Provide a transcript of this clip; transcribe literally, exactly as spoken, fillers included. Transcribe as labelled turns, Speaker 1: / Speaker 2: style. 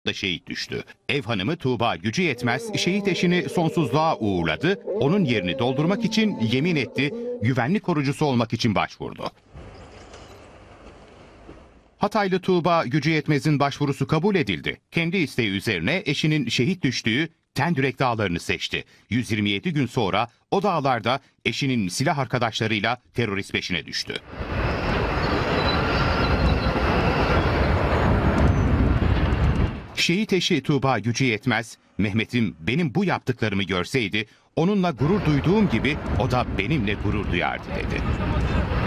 Speaker 1: da şehit düştü. Ev hanımı Tuğba gücü yetmez şehit eşini sonsuzluğa uğurladı. Onun yerini doldurmak için yemin etti, güvenlik korucusu olmak için başvurdu. Hataylı Tuğba gücü yetmez'in başvurusu kabul edildi. Kendi isteği üzerine eşinin şehit düştüğü Tendürek Dağları'nı seçti. yüz yirmi yedi gün sonra o dağlarda eşinin silah arkadaşlarıyla terörist peşine düştü. Şehit eşi Tuğba gücü yetmez, Mehmet'im benim bu yaptıklarımı görseydi onunla gurur duyduğum gibi o da benimle gurur duyardı dedi.